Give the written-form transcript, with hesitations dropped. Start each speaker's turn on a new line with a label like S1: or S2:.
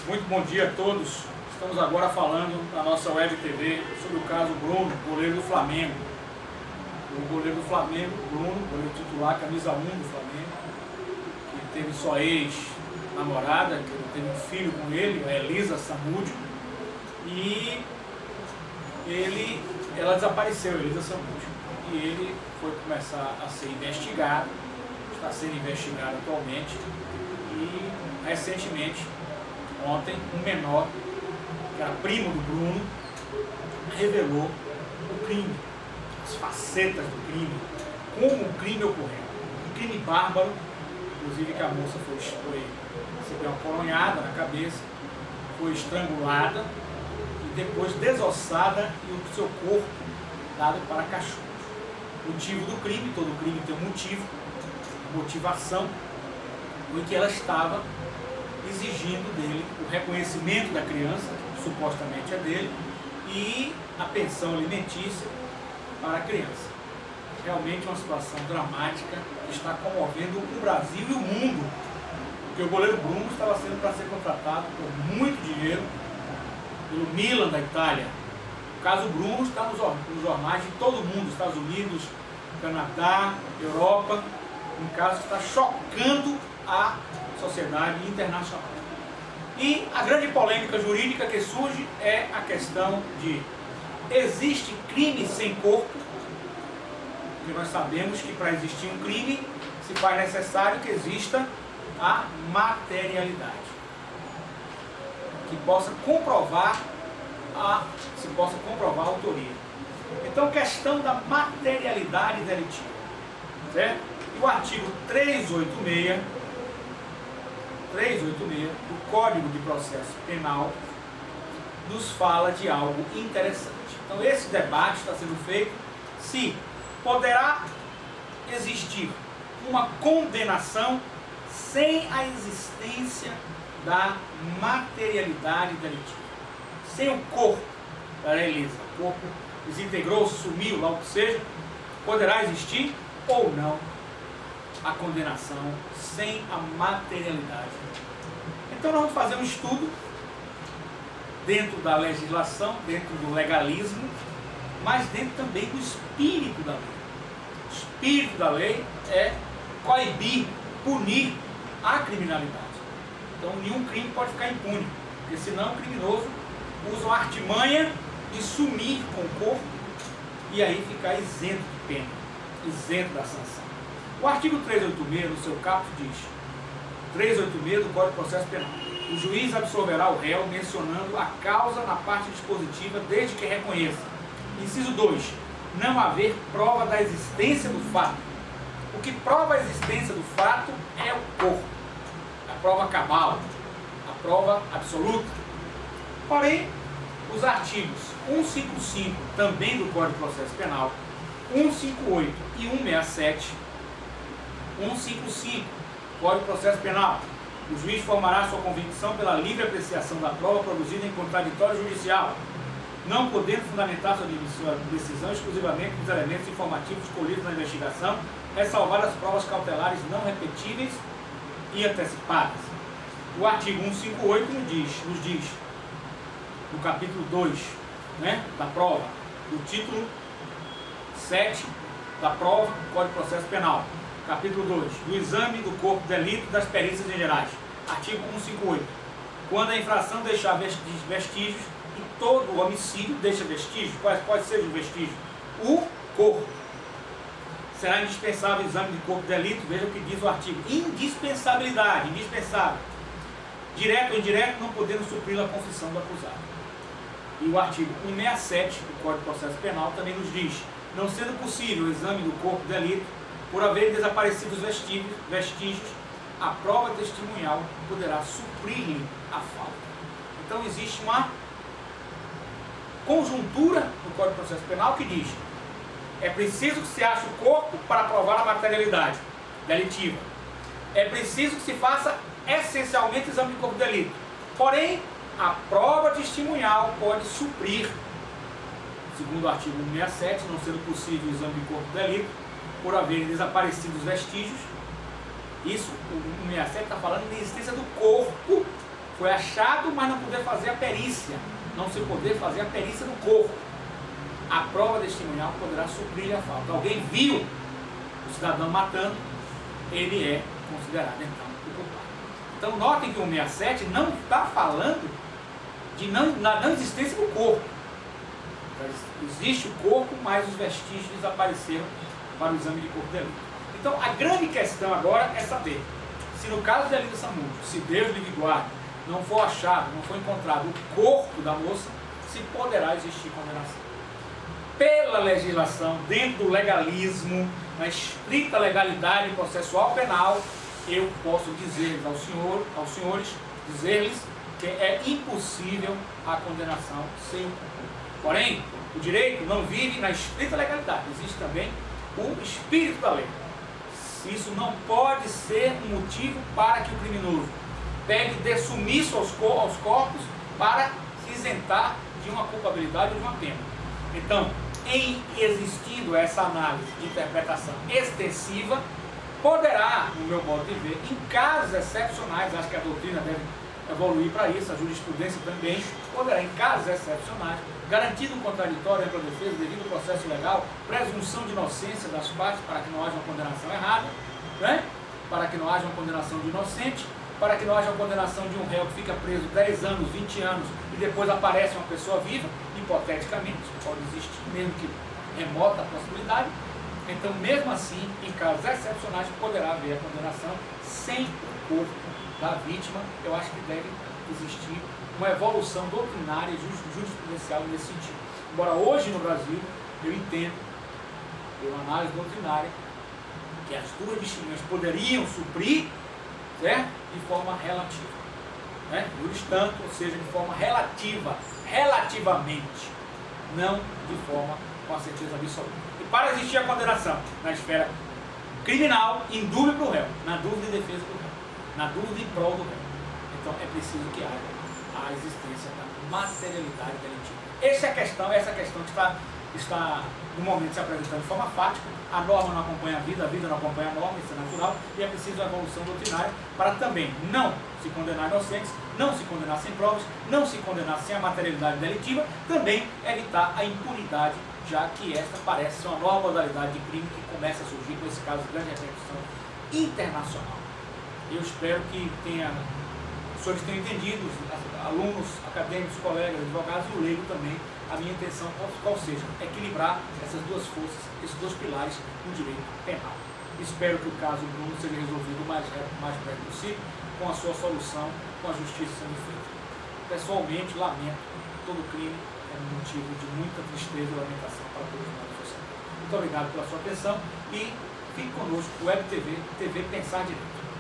S1: Muito bom dia a todos. Estamos agora falando na nossa web TV sobre o caso Bruno, goleiro do Flamengo. O goleiro do Flamengo, Bruno, goleiro titular, camisa 1 do Flamengo, que teve sua ex-namorada, que teve um filho com ele, a Elisa Samúdio, e ela desapareceu, Elisa Samúdio, e ele foi começar a ser investigado, está sendo investigado atualmente, e recentemente, ontem, um menor, que era primo do Bruno, revelou o crime, as facetas do crime, como o crime ocorreu. Um crime bárbaro, inclusive que a moça recebeu uma coronhada na cabeça, foi estrangulada e depois desossada e o seu corpo dado para cachorro. O motivo do crime, todo crime tem um motivo, motivação, foi que ela estava exigindo dele o reconhecimento da criança, que supostamente é dele, e a pensão alimentícia para a criança. Realmente uma situação dramática que está comovendo o Brasil e o mundo, porque o goleiro Bruno estava sendo para ser contratado por muito dinheiro pelo Milan da Itália. O caso Bruno está nos jornais de todo o mundo, Estados Unidos, Canadá, Europa, um caso que está chocando a sociedade internacional. E a grande polêmica jurídica que surge é a questão de: existe crime sem corpo? Porque nós sabemos que para existir um crime se faz necessário que exista a materialidade, que possa comprovar a autoria. Então, questão da materialidade delitiva, certo? E o artigo 386 do Código de Processo Penal nos fala de algo interessante. Então esse debate está sendo feito se poderá existir uma condenação sem a existência da materialidade delitiva. Sem o corpo da Elisa, o corpo desintegrou, sumiu, lá o que seja, poderá existir ou não a condenação sem a materialidade. Então nós vamos fazer um estudo dentro da legislação, dentro do legalismo, mas dentro também do espírito da lei. O espírito da lei é coibir, punir a criminalidade. Então nenhum crime pode ficar impune, porque senão o criminoso usa uma artimanha de sumir com o corpo e aí ficar isento de pena, isento da sanção. O artigo 386, no seu caput, diz: 386 do Código de Processo Penal. O juiz absolverá o réu mencionando a causa na parte dispositiva, desde que reconheça. Inciso 2. Não haver prova da existência do fato. O que prova a existência do fato é o corpo. A prova cabal, a prova absoluta. Porém, os artigos 155, também do Código de Processo Penal, 158 e 167, 155, Código de Processo Penal. O juiz formará sua convicção pela livre apreciação da prova produzida em contraditório judicial, não podendo fundamentar sua decisão exclusivamente nos elementos informativos escolhidos na investigação, ressalvar as provas cautelares não repetíveis e antecipadas. O artigo 158 nos diz, no capítulo 2, da prova, do título 7 da prova do Código de Processo Penal, capítulo 2, do exame do corpo de delito das perícias em gerais. Artigo 158. Quando a infração deixar vestígios, e todo homicídio deixa vestígios, quais sejam os vestígios? O corpo. Será indispensável o exame de corpo de delito, veja o que diz o artigo. Indispensabilidade, indispensável. Direto ou indireto, não podendo suprir a confissão do acusado. E o artigo 167 do Código de Processo Penal também nos diz: não sendo possível o exame do corpo de delito, por haver desaparecido os vestígios, a prova testemunhal poderá suprir-lhe a falta. Então existe uma conjuntura no Código de Processo Penal que diz: é preciso que se ache o corpo para provar a materialidade delitiva. É preciso que se faça essencialmente o exame de corpo de delito. Porém, a prova testemunhal pode suprir, segundo o artigo 167, não sendo possível o exame de corpo de delito, por haver desaparecido os vestígios. Isso, o 167 está falando da existência do corpo Foi achado, mas não poder fazer a perícia. Não se poder fazer a perícia do corpo. A prova testemunhal poderá suprir a falta. Alguém viu o cidadão matando, ele é considerado então o culpado. Então notem que o 167 não está falando da não existência do corpo. Existe o corpo, mas os vestígios desapareceram para o exame de corpo de delito. Então a grande questão agora é saber se no caso de Elinda Samúdio, se Deus lhe guarde, não for achado, não for encontrado o corpo da moça, se poderá existir condenação. Pela legislação, dentro do legalismo, na estrita legalidade processual penal, eu posso dizer aos senhores, dizer-lhes que é impossível a condenação sem o corpo. Porém, o direito não vive na estrita legalidade, existe também o espírito da lei. Isso não pode ser um motivo para que o criminoso pegue de sumiço aos corpos para se isentar de uma culpabilidade ou de uma pena. Então, em existindo essa análise de interpretação extensiva, poderá, no meu modo de ver, em casos excepcionais, acho que a doutrina deve evoluir para isso, a jurisprudência também, poderá, em casos excepcionais, garantido um contraditório entre a defesa, devido ao processo legal, presunção de inocência das partes para que não haja uma condenação errada, né? Para que não haja uma condenação de inocente, para que não haja uma condenação de um réu que fica preso 10 anos, 20 anos e depois aparece uma pessoa viva, hipoteticamente, pode existir, mesmo que remota a possibilidade. Então, mesmo assim, em casos excepcionais, poderá haver a condenação sem o corpo da vítima. Eu acho que deve existir uma evolução doutrinária e jurisprudencial nesse sentido. Embora hoje no Brasil, eu entendo, pela análise doutrinária, que as duas testemunhas poderiam suprir, certo? De forma relativa. Né? Juris tanto, ou seja, de forma relativa, relativamente, não de forma com a certeza absoluta. E para existir a condenação na esfera criminal, em dúvida para o réu, na dúvida em defesa do réu, na dúvida em prol do réu. Então é preciso que haja a existência da materialidade delitiva. Essa questão que está no momento se apresentando de forma fática. A norma não acompanha a vida não acompanha a norma, isso é natural, e é preciso a evolução doutrinária para também não se condenar inocentes, não se condenar sem provas, não se condenar sem a materialidade delitiva, também evitar a impunidade, já que esta parece ser uma nova modalidade de crime que começa a surgir com esse caso de grande repercussão internacional. Eu espero que os senhores tenham entendido, alunos, acadêmicos, colegas, advogados e o leigo também, a minha intenção, qual seja, equilibrar essas duas forças, esses dois pilares no direito penal. Espero que o caso Bruno seja resolvido o mais breve possível, com a sua solução, com a justiça sendo feita. Pessoalmente, lamento, todo crime é um motivo de muita tristeza e lamentação para todos nós da sociedade. Muito obrigado pela sua atenção e fique conosco, Web TV, TV Pensar Direito.